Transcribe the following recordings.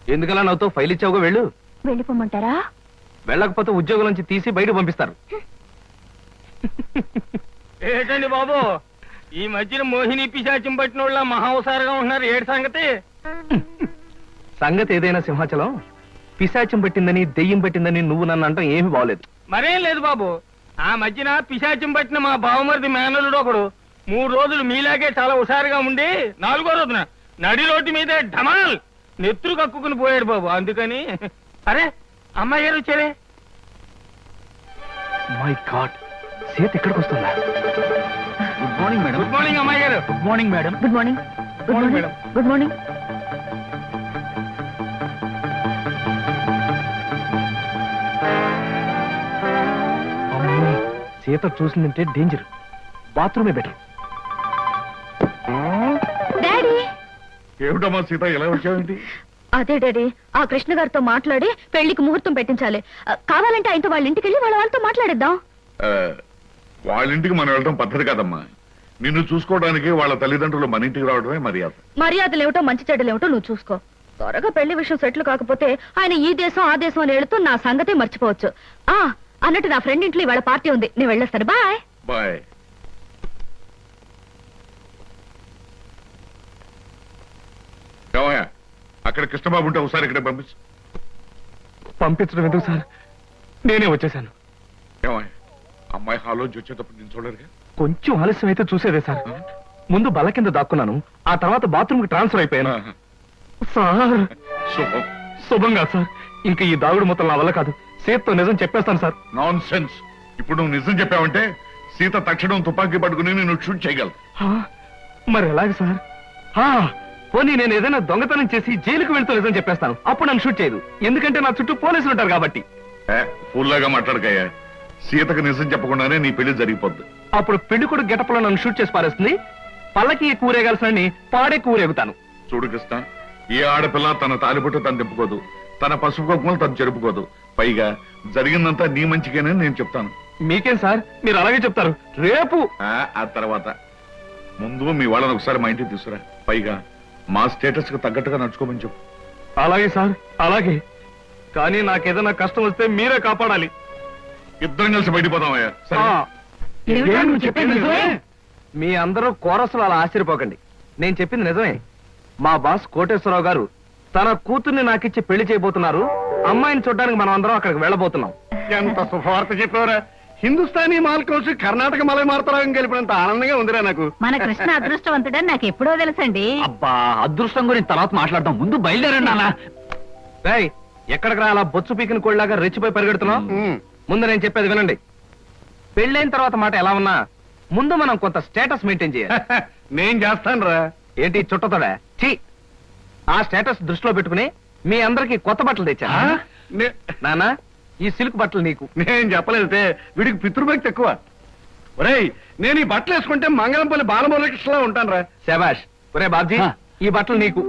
ఎందుకలా నాతో ఫైల్ ఇచ్చావుగా వెళ్ళు. వెళ్ళిపోమంటారా? వెళ్ళకపోతే ఉద్యోగం నుంచి తీసి బయట పంపిస్తారు. ఏంటండి బాబు, ఈ మధ్యన మోహిని పిశాచం పట్టిన వాళ్ళ మహావసారంగా ఉంటున్నారు. ఏడు సంగతి? సంగతి ఏదైనా సింహాచలం, పిశాచం పట్టిందని దెయ్యం పట్టిందని నువ్వు నన్ను అంటాం ఏమీ బాగలేదు. మరేం లేదు బాబు, ఆ మధ్యన పిశాచం పట్టిన మా బావమరిది మేనలుడు ఒకడు 3 రోజులు మీలాగే చాలా హుషారుగా ఉండి 4వ రోజున నడి రోడ్డు మీదే ఢమాల్ నెత్తురు కక్కుకుని పోయాడు బాబు. అందుకని అరే అమ్మాయి గారు వచ్చారే. మై గాడ్, సీత ఎక్కడికి వస్తుందా? Good morning madam. Good morning అమ్మాయి గారు. Good morning madam. Good morning. Good morning madam. Good morning. Sita చూసిందంటే డేంజర్. బాత్రూమే బెటర్. డాడీ. ఏమిటమ్మా సీత, ఎలా వచ్చావేంటి? అదే డాడీ, ఆ కృష్ణ గారితో మాట్లాడి పెళ్లికి ముహూర్తం పెట్టించాలి. కావాలంటే ఆయనతో వాళ్ళ ఇంటికి వెళ్ళి వాళ్ళతో మాట్లాడిద్దాం. వాళ్ళింటికి మనం వెళ్ళడం పద్ధతి కాదమ్మా. నిన్ను చూసుకోవడానికి వాళ్ళ తల్లిదండ్రులు మన ఇంటికి రావడమే మర్యాద. మర్యాదలు ఏమిటో మంచి చెడ్డలు ఏమిటో నువ్వు చూసుకో. త్వరగా పెళ్లి విషయం సెటిల్ కాకపోతే ఆయన ఈ దేశం ఆ దేశం అని వెళుతూ నా సంగతి మర్చిపోవచ్చు. అన్నట్టు నా ఫ్రెండ్ ఇంట్లో ఇవాళ పార్టీ ఉంది, నేను వెళ్ళొస్తాను. Bye bye. ఏమయ్యా, అక్కడ కృష్ణబాబు ఉంటే ఒకసారి ఇక్కడ పంపించడం ఎందుకు సార్, నేనే వచ్చేసాను. ఏమయ్యా, అమ్మాయి హాలోంచి వచ్చేటప్పుడు నేను చూడరుగా? కొంచెం ఆలస్యం అయితే చూసేదే సార్. ముందు బల్ల కింద దాక్కున్నాను, ఆ తర్వాత బాత్రూమ్ కి ట్రాన్స్ఫర్ అయిపోయాను. సార్ శుభం. శుభంగా సార్, ఇంకా ఈ దాగుడు మొత్తం నా వల్ల కాదు. సీతతో నిజం చెప్పేస్తాను సార్. Non sense. ఇప్పుడు నువ్వు నిజం చెప్పావంటే సీత తక్షణం తుపాకీ పట్టుకుని నేను షూట్ చేయగలను. మరి ఎలాగ సార్? పోనీ నేను ఏదైనా దొంగతనం చేసి జైలుకు వెళ్తూ నిజం చెప్పేస్తాను, అప్పుడు నన్ను షూట్ చేయదు. ఎందుకంటే నా చుట్టూ పోలీసులు ఉంటారు కాబట్టి. ఫుల్లాగా మాట్లాడకయ్యా. సీతకు నిజం చెప్పకుండానే నీ పెళ్లి జరిగిపోద్ది. అప్పుడు పెళ్లి కూడా గెటప్లో నన్ను షూట్ చేసి పారేస్తుంది. పల్లకి కూరేగాల్సిన పాడే కూరేగుతాను. చూడు కృష్ణ, ఏ ఆడపిల్ల తన తాలిబొట్టు తను తిప్పుకోదు, తన పసుపు కుంకుమలు తను జరుపుకోదు. పైగా జరిగిందంతా నీ మంచిగానే నేను చెప్తాను. మీకేం సార్, మీరు అలాగే చెప్తారు. రేపు ఆ తర్వాత ముందు మీ వాళ్ళని ఒకసారి మా ఇంటికి తీసుకురా. పైగా మా స్టేటస్ కు తగ్గట్టుగా నడుచుకోమని చెప్పు. అలాగే సార్, అలాగే. కానీ నాకేదైనా కష్టం వస్తే మీరే కాపాడాలి. ఇద్దరం కలిసి బయటపోదామయ్యా. మీ అందరూ కోరసులు అలా ఆశ్చర్యపోకండి, నేను చెప్పింది నిజమే. మా బాస్ కోటేశ్వరరావు గారు తన కూతుర్ని నాకిచ్చి పెళ్లి చేయబోతున్నారు. అమ్మాయిని చూడడానికి మనం అందరం అక్కడికి వెళ్ళబోతున్నాం. ఎంత శుభవార్త చెప్పారా! హిందుస్థానీ మాల్ కలిసి కర్ణాటక మలై మార్తరాగం కలిపినంత ఆనందంగా ఉందిరా నాకు. మన కృష్ణ అదృష్టవంతుడని నాకు ఎప్పుడో తెలుసండి. అబ్బా, అదృష్టం గురించి తర్వాత మాట్లాడదాం, ముందు బయలుదేరండి అలా. ఎక్కడికి రా అలా బొచ్చు పీకిన కోళ్ళలాగా రెచ్చిపోయి పరిగెడుతున్నాం? ముందు నేను చెప్పేది వినండి. పెళ్ళైన తర్వాత మాట ఎలా ఉన్నా ముందు మనం కొంత స్టేటస్ మెయింటైన్ చేయాలి. నేను చేస్తాను రా. ఏంటి చుట్టతోడా? ఛీ! ఆ స్టేటస్ దృష్టిలో పెట్టుకుని మీ అందరికి కొత్త బట్టలు తెచ్చా. నానా, ఈ సిల్క్ బట్టలు నీకు. నేను చెప్పలేదే, వీడికి పితృభక్తి ఎక్కువ. ఒరేయ్, నేను ఈ బట్టలు వేసుకుంటే మంగళంపల్లి బాలమురకృష్ణలా ఉంటాను రా. శభాష్. ఒరే బాబ్జీ, ఈ బట్టలు నీకు.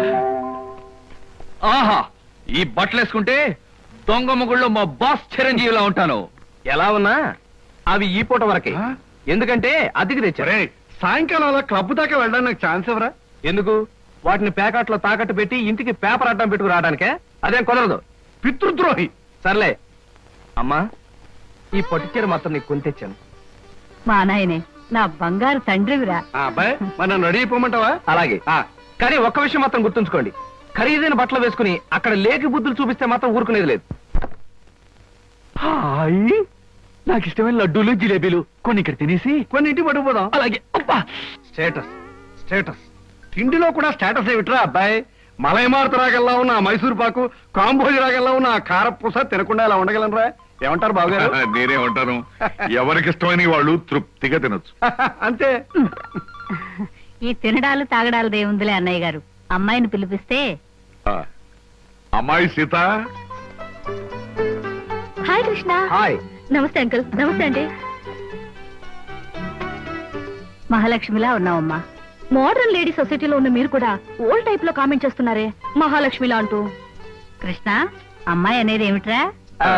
ఆహా, ఈ బట్టలు వేసుకుంటే దొంగ మొగుళ్ళో మా బాస్ చిరంజీవిలా ఉంటాను. ఎలా ఉన్నా అవి ఈ పూట వరకే. ఎందుకంటే అద్దెకి తెచ్చారు. సాయంకాలం అలా క్లబ్ దాకా వెళ్ళడానికి నాకు ఛాన్స్ ఎవరా? ఎందుకు? వాటిని ప్యాకెట్లో తాకట్టు పెట్టి ఇంటికి పేపర్ అడ్డం పెట్టుకు రావడానికే. అదేం కుదరదు. పితృద్రోహి. సర్లే అమ్మా, ఈ పట్టుచీర మాత్రం నీకు కొని తెచ్చాను. మా నాయనే, నా బంగారు తండ్రివిరా. అబ్బాయి, మరి నన్ను రెడీ అయిపోమంటావా? అలాగే. కానీ ఒక్క విషయం మాత్రం గుర్తుంచుకోండి, ఖరీదైన బట్టలు వేసుకుని అక్కడ లేకి బుద్ధులు చూపిస్తే మాత్రం ఊరుకునేది లేదు. నాకు ఇష్టమైన లడ్డూలు జిలేబీలు కొన్ని ఇక్కడ తినేసి కొన్ని ఇంటికి పట్టుకుపోదాం. అలాగే. అబ్బా, స్టేటస్ స్టేటస్. తిండిలో కూడా స్టేటస్ ఏమిట్రా అబ్బాయి? మలైమారుత రాగల్లా ఉన్న మైసూర్ పాకు, కాంబోజ్ రాగల్లా ఉన్న కారపూస తినకుండా ఇలా ఉండగలనరా? ఏమంటారు బావగారు? నేనే ఉంటాను. ఎవరికి ఇష్టమైన వాళ్ళు తృప్తిగా తినొచ్చు. అంతే. ఈ తినడాలు తాగడాలు దేవుందిలే అన్నయ్య గారు. అమ్మాయిని పిలిపిస్తే. అమ్మాయి సీత. హాయ్ కృష్ణ. హాయ్. నమస్తే అంకుల్. నమస్తే అండి. మహాలక్ష్మిలా ఉన్నావమ్మా. మోడర్న్ లేడీ సొసైటీలో ఉన్న మీరు కూడా ఓల్డ్ టైప్ లో కామెంట్ చేస్తున్నారే మహాలక్ష్మిలా అంటూ. కృష్ణ, అమ్మాయి అనేది ఏమిట్రా?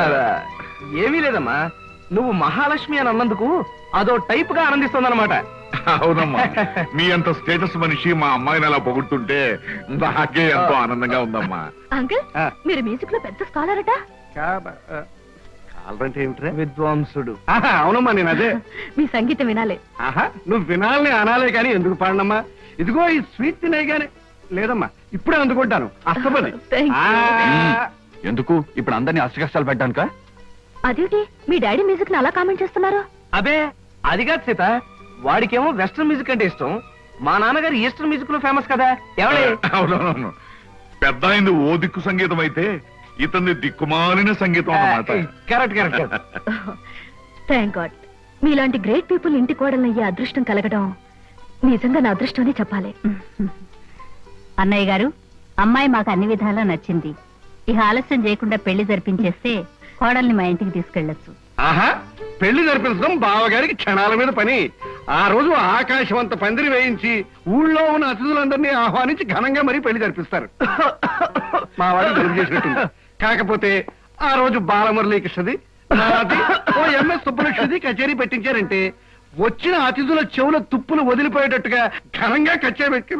ఏమీ లేదమ్మా, నువ్వు మహాలక్ష్మి అని అన్నందుకు అదో టైప్ గా ఆనందిస్తుందన్నమాట. అవునమ్మా, మీ అంత స్టేటస్ మనిషి మా అమ్మాయిని అలా పొగుడుతుంటే నాకే ఎంతో ఆనందంగా ఉందమ్మా. అంకుల్ మీరు మ్యూజిక్ లో పెద్ద స్కాలర్ అట. కాలంటే ఏమిట్రా? విద్వాంసుడు. అవునమ్మా, నేను అదే. మీ సంగీతం వినాలి. ఆహా, నువ్వు వినాలని అనాలే కానీ ఎందుకు పాడనమ్మా? ఇదిగో ఈ స్వీట్ తినే గానీ. లేదమ్మా, ఇప్పుడే అందుకుంటాను. అస్తపది. Thank you. ఎందుకు ఇప్పుడు అందరినీ అష్టకష్టాలు పెట్టడానిక? అదేంటి మీ డాడీ మ్యూజిక్ ని అలా కామెంట్ చేస్తున్నారు? అబే అది కాదు సీత, వాడికేమో వెస్ట్రన్ మ్యూజిక్ అంటే ఇష్టం. మా నాన్నగారు ఈస్టర్న్ మ్యూజిక్ లో ఫేమస్ కదా. ఎవడే? అవునవును, పెద్ద అయింది ఓ దిక్కు సంగీతం అయితే ఇతని దిక్కుమాలిన సంగీతం అన్నమాట. Correct correct. థ్యాంక్ గాడ్, మీలాంటి గ్రేట్ పీపుల్ ఇంటి కోడల్ని అయ్యే అదృష్టం కలగడం నిజంగా నా అదృష్టం అని చెప్పాలి. అన్నయ్య గారు, అమ్మాయి మాకు అన్ని విధాలా నచ్చింది. ఇక ఆలస్యం చేయకుండా పెళ్లి జరిపించేస్తే కోడల్ని మా ఇంటికి తీసుకెళ్లొచ్చు. ఆహా, పెళ్లి జరిపించడం బావగారికి క్షణాల మీద పని. ఆ రోజు ఆకాశం అంత పందిరి వేయించి ఊళ్ళో ఉన్న అతిథులందరినీ ఆహ్వానించి ఘనంగా మరీ పెళ్లి జరిపిస్తారు. మా వాడు జరుపు చేసినట్టుంది. కాకపోతే ఆ రోజు బాలమురళీకృష్ణది, నాది, ఓ ఎంఎస్ సుబ్బలక్ష్మిది కచేరీ పెట్టించారంటే వచ్చిన అతిథుల చెవుల తుప్పులు వదిలిపోయేటట్టుగా ఘనంగా కచేరీ పెట్టి.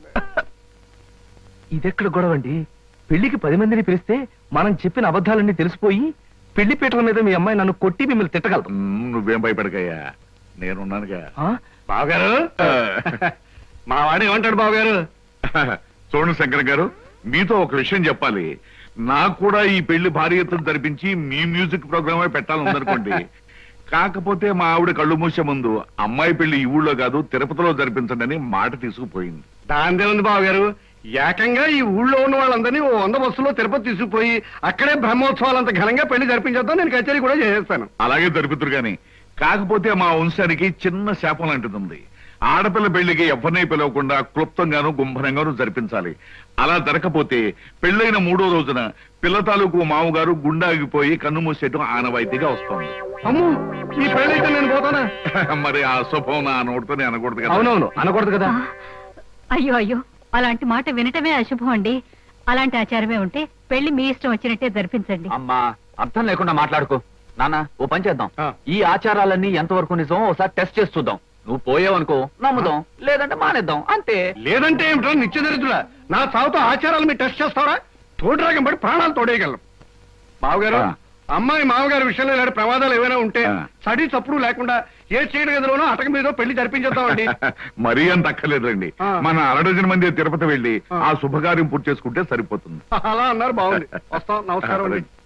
ఇదెక్కడ గొడవ అండి? పెళ్లికి 10 మందిని పిలిస్తే మనం చెప్పిన అబద్ధాలన్నీ తెలిసిపోయి పెళ్లి పీటల మీద మీ అమ్మాయి నన్ను కొట్టి మిమ్మల్ని తిట్టగలదు. నువ్వేం భయపడకయ్యా, నేనున్నానుగా. బావగారు, మా వాడు ఏమంటాడు బావగారు? చూడండి శంకర్ గారు, మీతో ఒక విషయం చెప్పాలి. నాకు కూడా ఈ పెళ్లి భారీ ఎత్తున జరిపించి మీ మ్యూజిక్ ప్రోగ్రామే పెట్టాలనుకోండి. కాకపోతే మా ఆవిడ కళ్ళు మూసే ముందు అమ్మాయి పెళ్లి ఈ ఊళ్ళో కాదు తిరుపతిలో జరిపించండి అని మాట తీసుకుపోయింది. దాందే ఉంది బావగారు, ఏకంగా ఈ ఊళ్ళో ఉన్న వాళ్ళందరినీ ఓ 100 బస్సులో తిరుపతి తీసుకుపోయి అక్కడే బ్రహ్మోత్సవాలంత ఘనంగా పెళ్లి జరిపించేద్దాం. నేను కచేరీ కూడా చేసేస్తాను. అలాగే జరుపుతురు గాని, కాకపోతే మా వంశానికి చిన్న శాపం లాంటిది ఉంది. ఆడపిల్ల పెళ్లికి ఎవరిని పిలవకుండా క్లుప్తంగాను గుంభనంగాను జరిపించాలి. అలా జరగకపోతే పెళ్లైన 3వ రోజున పిల్ల తాలూకు మామగారు గుండాగిపోయి కన్ను మూసేయటం ఆనవాయితీగా వస్తుంది. అమ్ము, ఈ పెళ్ళైతే నేను పోతానా? మరి ఆ శుభం నా నోటితోనే అనకూడదు కదా. అవునవును, అనకూడదు కదా. అయ్యో అయ్యో, అలాంటి మాట వినటమే అశుభం అండి. అలాంటి ఆచారమే ఉంటే పెళ్లి మీ ఇష్టం వచ్చినట్టే జరిపించండి. అమ్మా, అర్థం లేకుండా మాట్లాడుకో. నాన్న, ఓ పని చేద్దాం. ఆ. ఈ ఆచారాలన్నీ ఎంతవరకు నిజం ఒకసారి టెస్ట్ చేసి చూద్దాం. నువ్వు పోయావనుకో నమ్ముదాం, లేదంటే మానేద్దాం, అంతే. లేదంటే ఏమిటో నిత్యదరిద్రుడా, నా సాగుతో ఆచారాలు మీరు టెస్ట్ చేస్తారా? తోడురాగం పడి ప్రాణాలు తోడేయగలం. బావగారు, ఆ. అమ్మాయి మామగారి విషయంలో ఇలాంటి ప్రమాదాలు ఏమైనా ఉంటే ఆ. సడి చప్పుడు లేకుండా ఏ చీడ గదిలోనో అటక మీద పెళ్లి జరిపించేద్దామండి. మరీ అంత అక్కర్లేదండి. ఆ. మన 6 మంది తిరుపతి వెళ్లి ఆ. ఆ శుభకార్యం పూర్తి చేసుకుంటే సరిపోతుంది. అలా అన్నారు, బాగుంది. వస్తాం, నమస్కారం అండి.